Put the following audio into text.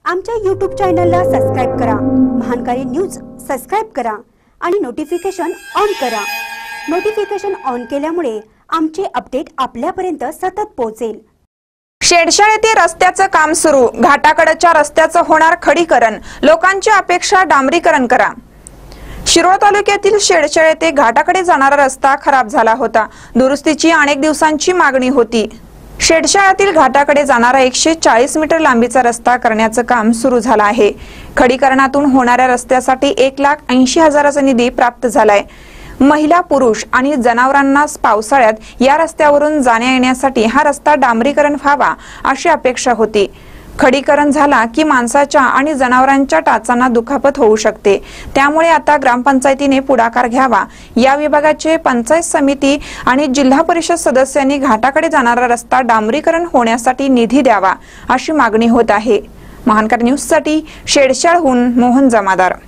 आमच्या YouTube चॅनलला subscribe करा, महानकारी न्यूज सबस्क्राइब करा आणि नोटिफिकेशन ऑन करा। नोटिफिकेशन ऑन केल्यामुळे आमचे अपडेट आपल्यापर्यंत सतत पोहोचेल। शेडशाळ येथे रस्त्याचं काम सुरू, घाटाकडच्या रस्त्याचं होणार खडीकरण, लोकांची अपेक्षा डांबरीकरण करा। शिरोळ तालुक्यातील शेडशाळ येथे घाटाकडे जाणारा रस्ता खराब झाला होता। दुरुस्तीची अनेक दिवसांची मागणी होती। शेडशाळातील घाटाकडे जाणारा 140 मीटर लांबीचा रस्ता करण्याचं काम सुरू झालं आहे। खडीकरणातून होणाऱ्या रस्त्यासाठी 1,80,000चा निधी प्राप्त झालाय। महिला, पुरुष आणि जनावरांना पावसाळ्यात या रस्त्यावरून जाण्या येण्यासाठी हा रस्ता डांबरीकरण व्हावा अशी अपेक्षा होती। खडीकरण झाला की माणसाच्या आणि जनावरांच्या टाचांना दुखापत होऊ शकते, त्यामुळे आता ग्रामपंचायतीने पुढाकार घ्यावा। या विभागाचे पंचायत समिती आणि जिल्हा परिषद सदस्यांनी घाटाकडे जाणारा रस्ता डांबरीकरण होण्यासाठी निधी द्यावा अशी मागणी होत आहे। महानकर न्यूजसाठी शेडशाळहून मोहन जमादार।